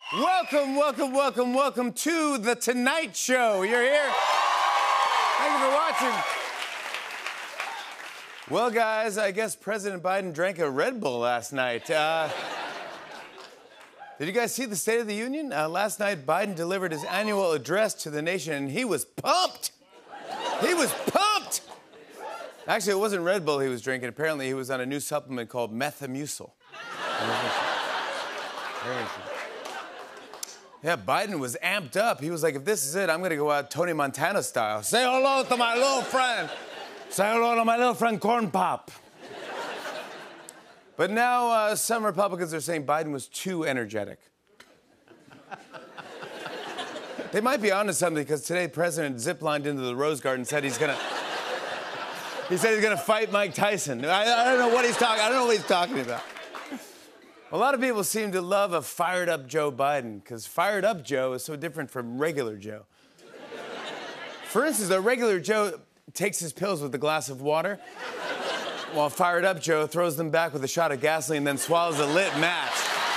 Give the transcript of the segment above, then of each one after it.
Welcome, welcome, welcome, welcome to The Tonight Show. You're here. Thank you for watching. Well, guys, I guess President Biden drank a Red Bull last night. Did you guys see the State of the Union? Last night, Biden delivered his annual address to the nation, and he was pumped. He was pumped. Actually, it wasn't Red Bull he was drinking. Apparently, he was on a new supplement called Metamucil. Yeah, Biden was amped up. He was like, if this is it, I'm going to go out Tony Montana style. Say hello to my little friend. Say hello to my little friend Corn Pop. But now some Republicans are saying Biden was too energetic. They might be onto something because today the president ziplined into the Rose Garden and said he's going to... He said he's going to fight Mike Tyson. I don't know what he's talking... I don't know what he's talking about. A lot of people seem to love a fired-up Joe Biden because fired-up Joe is so different from regular Joe. For instance, a regular Joe takes his pills with a glass of water, while fired-up Joe throws them back with a shot of gasoline, then swallows a lit match.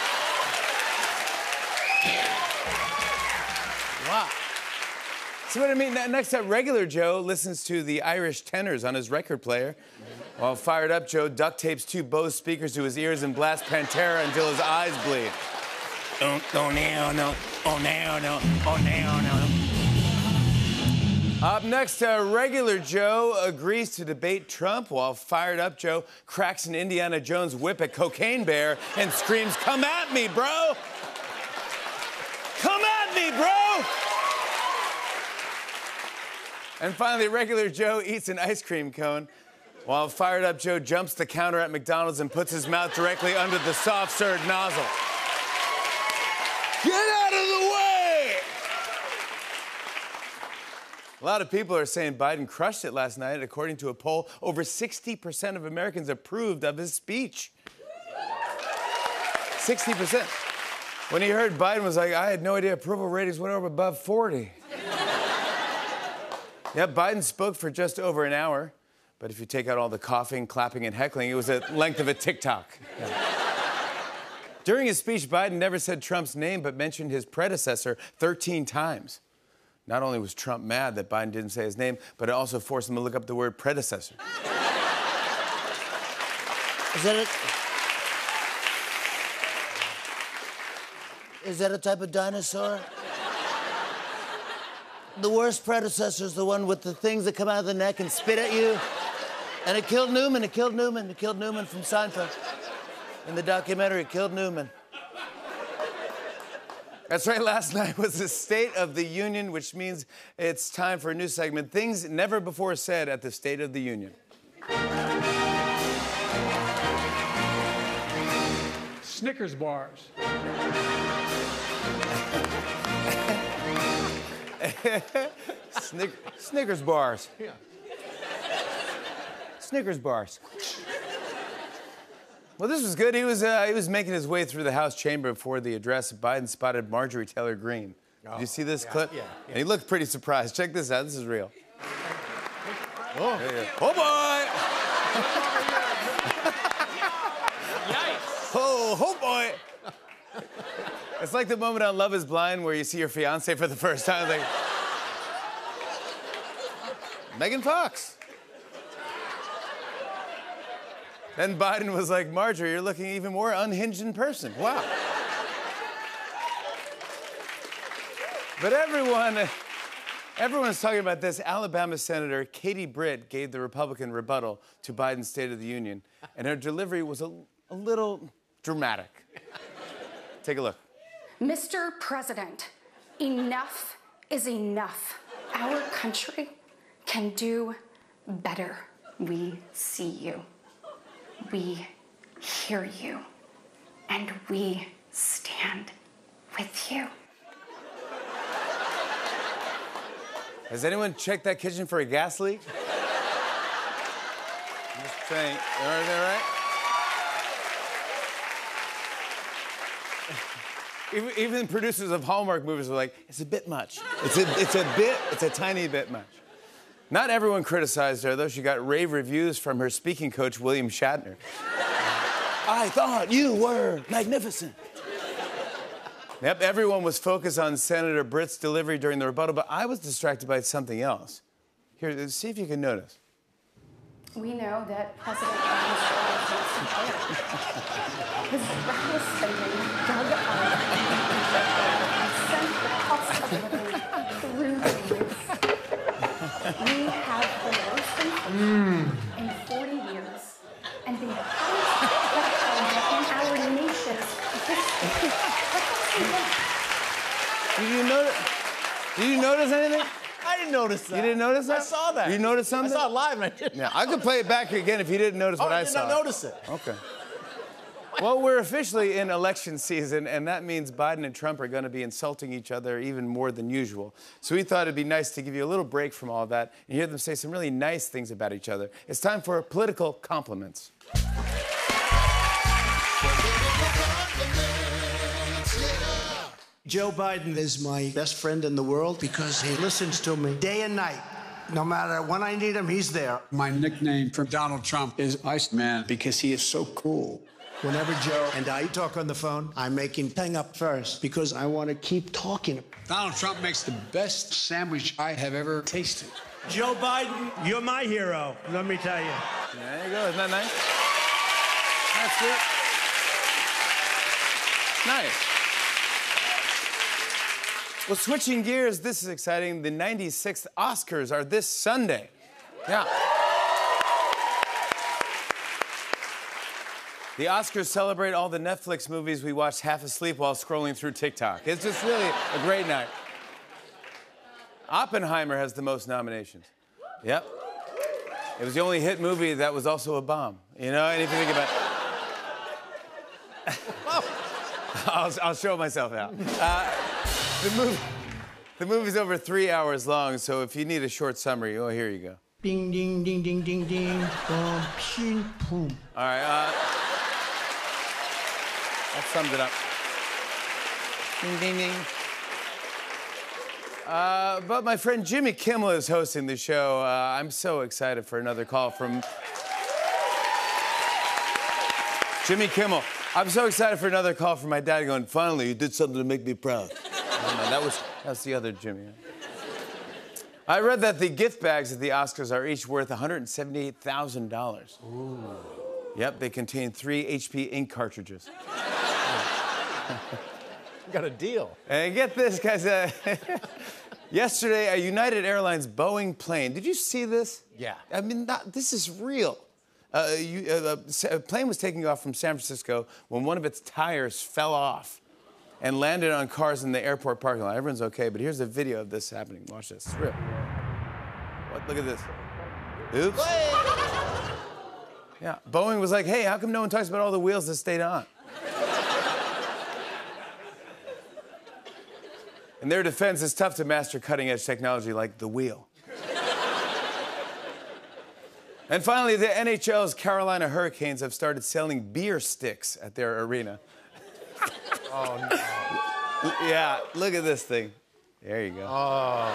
Wow. See what I mean? Next up, regular Joe listens to the Irish tenors on his record player, while fired-up Joe duct tapes two Bose speakers to his ears and blasts Pantera until his eyes bleed. Oh, no, no. Oh, no, no. Oh, no, no. Up next, regular Joe agrees to debate Trump, while fired-up Joe cracks an Indiana Jones whip at Cocaine Bear and screams, "Come at me, bro! Come at me, bro!" And finally, regular Joe eats an ice cream cone, while fired-up Joe jumps the counter at McDonald's and puts his mouth directly under the soft-serve nozzle. Get out of the way! A lot of people are saying Biden crushed it last night. According to a poll, over 60% of Americans approved of his speech. 60%. When he heard Biden was like, I had no idea approval ratings went over above 40. Yeah, Biden spoke for just over an hour. But if you take out all the coughing, clapping, and heckling, it was the length of a TikTok. Yeah. During his speech, Biden never said Trump's name, but mentioned his predecessor 13 times. Not only was Trump mad that Biden didn't say his name, but it also forced him to look up the word predecessor. Is that a type of dinosaur? The worst predecessor is the one with the things that come out of the neck and spit at you. And it killed Newman, it killed Newman, it killed Newman from Seinfeld. In the documentary, it killed Newman. That's right, last night was the State of the Union, which means it's time for a new segment, Things Never Before Said at the State of the Union. Snickers bars. Snickers bars. Yeah. Snickers bars. Well, this was good. He was making his way through the House chamber before the address. Biden spotted Marjorie Taylor Greene. Did you see this clip? Yeah. And he looked pretty surprised. Check this out. This is real. Oh. Oh, boy! Yikes. Oh boy! It's like the moment on Love is Blind where you see your fiance for the first time. Like, Megan Fox. Then Biden was like, Marjorie, you're looking even more unhinged in person. Wow. But everyone's talking about this. Alabama Senator Katie Britt gave the Republican rebuttal to Biden's State of the Union, and her delivery was a little dramatic. Take a look. Mr. President, enough is enough. Our country can do better. We see you. We hear you. And we stand with you. Has anyone checked that kitchen for a gas leak? I'm just saying, everything right? Even producers of Hallmark movies were like, it's a bit much. It's a tiny bit much. Not everyone criticized her, though. She got rave reviews from her speaking coach, William Shatner. I thought you were magnificent. Yep, everyone was focused on Senator Britt's delivery during the rebuttal, but I was distracted by something else. Here, see if you can notice. We know that President Biden's story is his reckless spending dug up and sent the cost of living through the roof. We have the lowest inflation in 40 years and the highest debt in our nation's history. Did you notice anything? I didn't notice that. You didn't notice that? I saw that. You noticed something? I saw it live and I didn't. Yeah, I could play it back again if you didn't notice what I saw. I did not notice it. Okay. Well, we're officially in election season, and that means Biden and Trump are going to be insulting each other even more than usual. So we thought it'd be nice to give you a little break from all that and hear them say some really nice things about each other. It's time for political compliments. Joe Biden is my best friend in the world because he listens to me day and night. No matter when I need him, he's there. My nickname for Donald Trump is Iceman because he is so cool. Whenever Joe and I talk on the phone, I make him hang up first because I want to keep talking. Donald Trump makes the best sandwich I have ever tasted. Joe Biden, you're my hero, let me tell you. There you go. Isn't that nice? That's it. Nice. Well, switching gears, this is exciting. The 96th Oscars are this Sunday. Yeah. The Oscars celebrate all the Netflix movies we watched half asleep while scrolling through TikTok. It's just really a great night. Oppenheimer has the most nominations. Yep. It was the only hit movie that was also a bomb. You know, and if you think about it. I'll show myself out. The movie's over 3 hours long, so if you need a short summary, oh, here you go. Ding, ding, ding, ding, ding, ding. Boom, ping, boom. All right, that summed it up. Ding, ding, ding. But my friend Jimmy Kimmel is hosting the show. I'm so excited for another call from Jimmy Kimmel. I'm so excited for another call from my dad going, finally, you did something to make me proud. That's the other Jimmy. I read that the gift bags at the Oscars are each worth $178,000. Ooh. Yep, they contain 3 HP ink cartridges. You got a deal. And get this, guys. Yesterday, a United Airlines Boeing plane. Did you see this? Yeah. I mean, this is real. A plane was taking off from San Francisco when one of its tires fell off and landed on cars in the airport parking lot. Everyone's okay, but here's a video of this happening. Watch this. It's real. What? Look at this. Oops. Yeah. Boeing was like, hey, how come no one talks about all the wheels that stayed on? In their defense, it's tough to master cutting-edge technology like the wheel. And finally, the NHL's Carolina Hurricanes have started selling beer sticks at their arena. Oh, no. Yeah, look at this thing. There you go. Oh.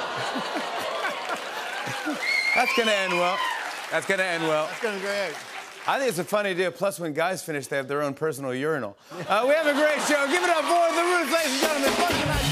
That's gonna end well. That's gonna end well. That's gonna be great. I think it's a fun idea. Plus, when guys finish, they have their own personal urinal. We have a great show. Give it up for The Roots, ladies and gentlemen. Fun tonight.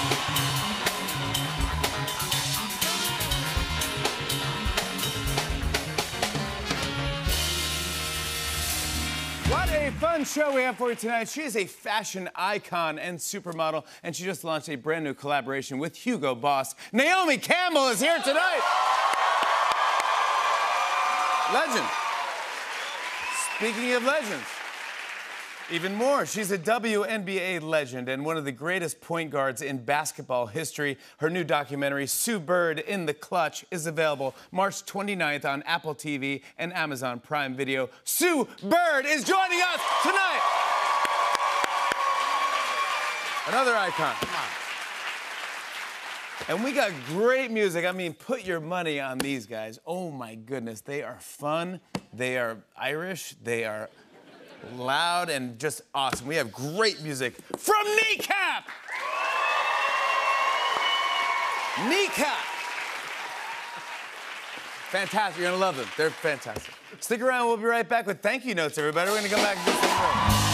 What a fun show we have for you tonight. She is a fashion icon and supermodel, and she just launched a brand new collaboration with Hugo Boss. Naomi Campbell is here tonight. Legend. Speaking of legends, even more, she's a WNBA legend and one of the greatest point guards in basketball history. Her new documentary, Sue Bird in the Clutch, is available March 29th on Apple TV and Amazon Prime Video. Sue Bird is joining us tonight. Another icon. Come on. And we got great music. I mean, put your money on these guys. Oh, my goodness. They are fun. They are Irish. They are loud and just awesome. We have great music from Kneecap. Kneecap. Fantastic. You're going to love them. They're fantastic. Stick around. We'll be right back with thank you notes, everybody. We're going to come back and do some more.